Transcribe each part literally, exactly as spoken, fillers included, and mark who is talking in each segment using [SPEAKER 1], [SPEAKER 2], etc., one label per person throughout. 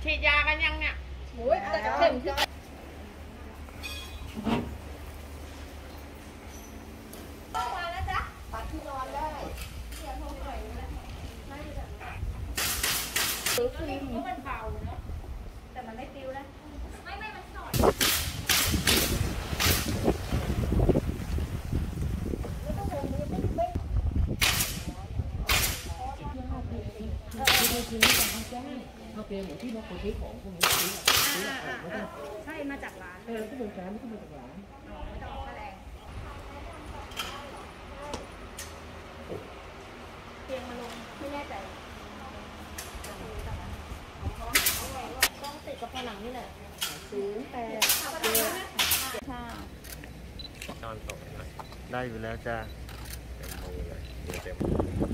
[SPEAKER 1] ฉีดยากันยังเนี่ยโอ้ยแต่เข็มขึ้นมาแล้วจ้ะปัดที่นอนได้เสียงห้องไหนนะไม่ได้คือคือมันเบาเนาะแต่มันไม่ปิวนะไม่ไม่มันสอด
[SPEAKER 2] โอเคเหมือนที่เราคนซื้อของพวกนี้ซื้อซื้อของไม่ต้อง
[SPEAKER 1] ใช่มาจากร้าน
[SPEAKER 2] เออก็เป็นร้านก็เป็นจากร้าน
[SPEAKER 1] ไม่ต้องออกแรงเตียงมาลงไม่แน่ใจต้องติดกับผนังนี่แหละศูนย์แปดเจ็ดห้า
[SPEAKER 3] ตอนตกได้อยู่แล้วจ้าเต็มมือเลยเต็ม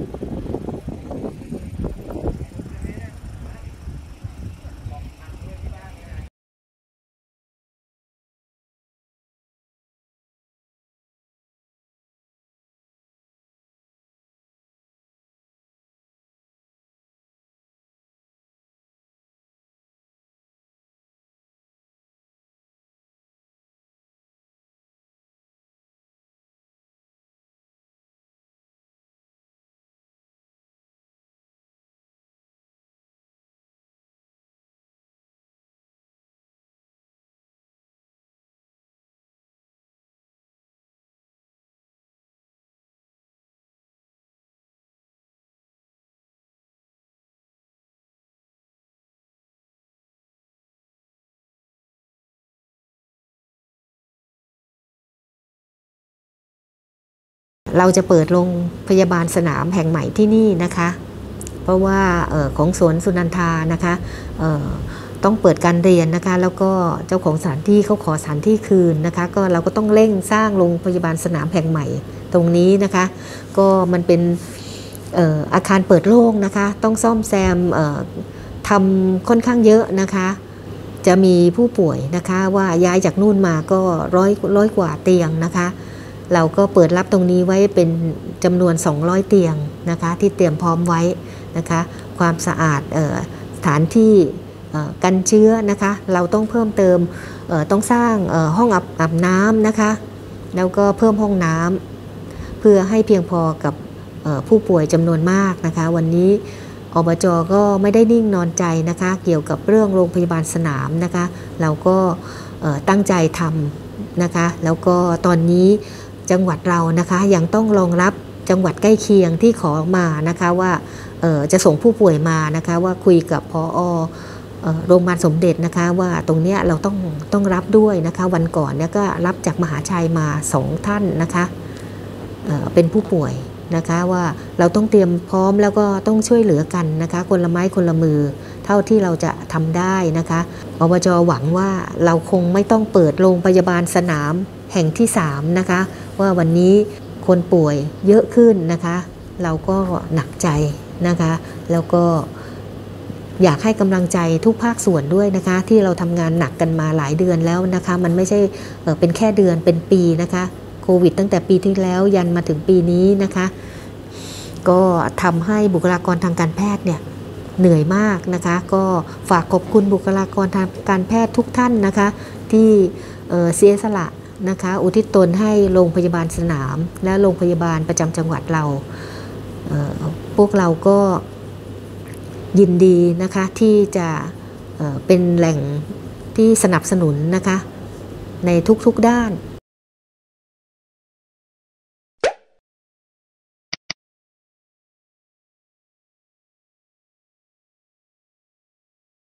[SPEAKER 4] เราจะเปิดโรงพยาบาลสนามแห่งใหม่ที่นี่นะคะเพราะว่าออของสวนสุนันทานะคะต้องเปิดการเรียนนะคะแล้วก็เจ้าของสถานที่เขาขอสถานที่คืนนะคะก็เราก็ต้องเร่งสร้างโรงพยาบาลสนามแห่งใหม่ตรงนี้นะคะก็มันเป็นอาคารเปิดโล่งนะคะต้องซ่อมแซมทำค่อนข้างเยอะนะคะจะมีผู้ป่วยนะคะว่าย้ายจากนู่นมาก็ร้อยร้อยกว่าเตียงนะคะเราก็เปิดรับตรงนี้ไว้เป็นจำนวนสองร้อยเตียงนะคะที่เตรียมพร้อมไว้นะคะความสะอาดสถานที่กันเชื้อนะคะเราต้องเพิ่มเติมต้องสร้างห้องอาบน้ำนะคะแล้วก็เพิ่มห้องน้ำเพื่อให้เพียงพอกับผู้ป่วยจำนวนมากนะคะวันนี้อบจ.ก็ไม่ได้นิ่งนอนใจนะคะเกี่ยวกับเรื่องโรงพยาบาลสนามนะคะเราก็ตั้งใจทำนะคะแล้วก็ตอนนี้จังหวัดเรานะคะยังต้องรองรับจังหวัดใกล้เคียงที่ขอมานะคะว่าจะส่งผู้ป่วยมานะคะว่าคุยกับผอ.โรงพยาบาลสมเด็จนะคะว่าตรงนี้เราต้องต้องรับด้วยนะคะวันก่อนเนี่ยก็รับจากมหาชัยมาสองท่านนะคะเป็นผู้ป่วยนะคะว่าเราต้องเตรียมพร้อมแล้วก็ต้องช่วยเหลือกันนะคะคนละไม้คนละมือเท่าที่เราจะทำได้นะคะอบจ.หวังว่าเราคงไม่ต้องเปิดโรงพยาบาลสนามแห่งที่สามนะคะว่าวันนี้คนป่วยเยอะขึ้นนะคะเราก็หนักใจนะคะแล้วก็อยากให้กำลังใจทุกภาคส่วนด้วยนะคะที่เราทำงานหนักกันมาหลายเดือนแล้วนะคะมันไม่ใช่เป็นแค่เดือนเป็นปีนะคะโควิดตั้งแต่ปีที่แล้วยันมาถึงปีนี้นะคะก็ทำให้บุคลากรทางการแพทย์เนี่ยเหนื่อยมากนะคะก็ฝากขอบคุณบุคลากรทางการแพทย์ทุกท่านนะคะที่เสียสละนะคะอุทิศตนให้โรงพยาบาลสนามและโรงพยาบาลประจำจังหวัดเราพวกเราก็ยินดีนะคะที่จะเป็นแหล่งที่สนับสนุนนะคะในทุกๆด้าน